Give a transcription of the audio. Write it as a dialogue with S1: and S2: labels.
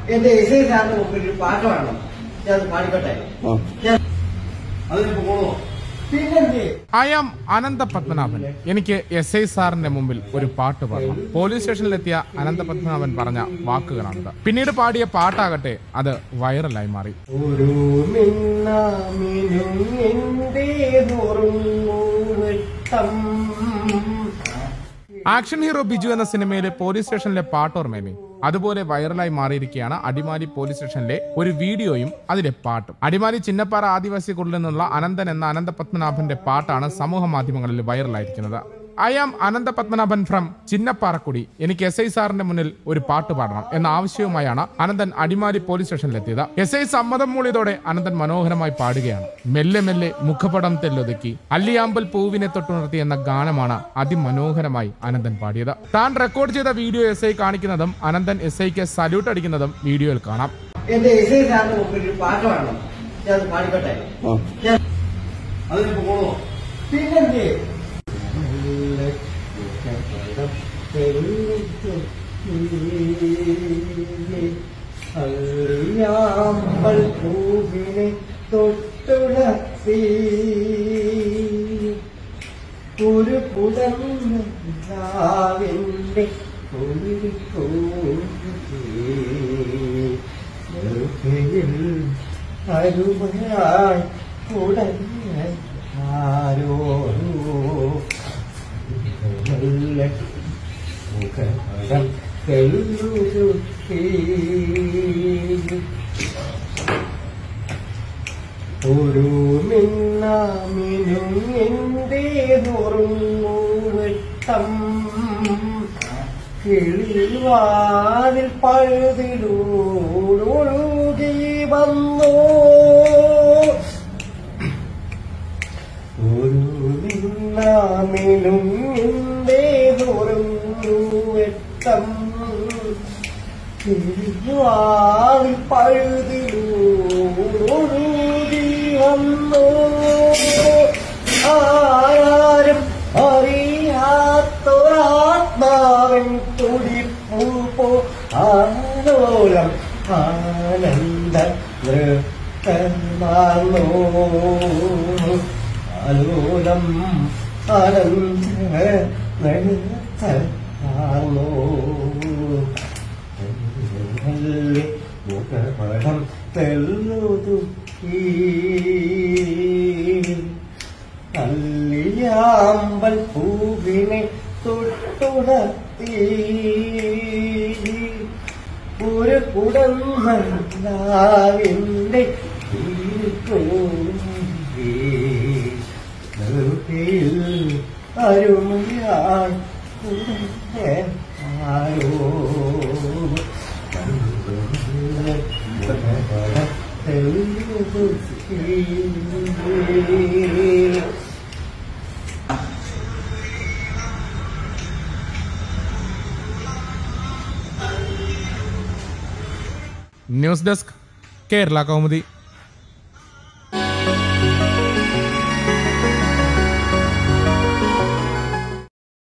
S1: എന്റെ ഇസൈസാറിന്റെ മുമ്പിൽ ഒരു പാട്ട് പാടണം. ഞാൻ അത് പാടിക്കട്ടെ. അതിനിപ്പോ പോണോ?
S2: I am Anantha Padmanabhan. എനിക്ക് SI സാറിന്റെ മുമ്പിൽ ഒരു പാട്ട് പാടണം. പോലീസ് സ്റ്റേഷനിലെത്തിയ അനന്ത പത്മനാഭൻ പറഞ്ഞ വാക്കുകളാണിത്. പിന്നീട് പാടിയ പാട്ടാകട്ടെ അത് വൈറലായി മാറി. ആക്ഷൻ ഹീറോ ബിജു എന്ന സിനിമയിലെ പോലീസ് സ്റ്റേഷനിലെ പാട്ടോർമേമി അതുപോലെ വൈറലായി മാറിയിരിക്കുകയാണ് അടിമാലി പോലീസ് സ്റ്റേഷനിലെ ഒരു വീഡിയോയും അതിലെ പാട്ടും. അടിമാലി ചിന്നപ്പാറ ആദിവാസി കുടിൽ നിന്നുള്ള അനന്തൻ എന്ന അനന്ത പത്മനാഭന്റെ പാട്ടാണ് സമൂഹ മാധ്യമങ്ങളിൽ വൈറലായിരിക്കുന്നത്. I am Anantha Padmanabhan from Chinnapparakudi. എനിക്ക് SI സാറിന്റെ മുന്നിൽ ഒരു പാട്ട് പാടണം എന്ന ആവശ്യവുമായാണ് അനന്തൻ അടിമാലി പോലീസ് സ്റ്റേഷനിലെത്തിയത്. SI സമ്മതം മൂളിയതോടെ അനന്തൻ മനോഹരമായി പാടുകയാണ്. മെല്ലെ മെല്ലെ മുഖപടം തെല്ലൊതുക്കി അല്ലിയാമ്പൽ പൂവിനെ തൊട്ടുണർത്തി എന്ന ഗാനമാണ് അതിമനോഹരമായി അനന്തൻ പാടിയത്. താൻ റെക്കോർഡ് ചെയ്ത വീഡിയോ SI കാണിക്കുന്നതും അനന്തൻ SIക്ക് സല്യൂട്ട് അടിക്കുന്നതും വീഡിയോയിൽ കാണാം.
S1: എന്റെ ഇസൈസാറിന്റെ മുമ്പിൽ ഒരു പാട്ട് പാടണം. ഞാൻ അത് പാടിക്കട്ടെ. അതിനിപ്പോ പോണോ? അല്ലിയാമ്പൽ പൂവിനെ തൊട്ടുണർത്തി ഒരു പുതന്റെ അരുമയായി ഉടനെ ആരോ മുഖപടം തെല്ലുരുത്തി ഒരു മിന്നാമിനും എന്റെ നുറുങ്ങുവെട്ടം കിളിവാതിൽ പഴുതിലൂടൊഴുകി വന്നോ ഒരു മിന്നാമിനും എന്റെ നുറുങ്ങുവെട്ടം കിളിവാതിൽ പഴുതിലൂടൊഴുകി വന്നോ ആരും അറിയാത്തൊരാത്മാവൻ തുടിപ്പൂ ആലോലം ആനന്ദ നൃത്തമാർന്നോ ആലോലം ആനന്ദ നൃത്തമാർന്നോ മുഖപടം തെല്ലുതുക്കി അല്ലിയാമ്പൽ പൂവിനെ തൊട്ടുണർത്തി ഒരു കുടംബിന്റെ അരുമയാൻ ആരോ
S2: ന്യൂസ് ഡെസ്ക് കേരള കൗമുദി.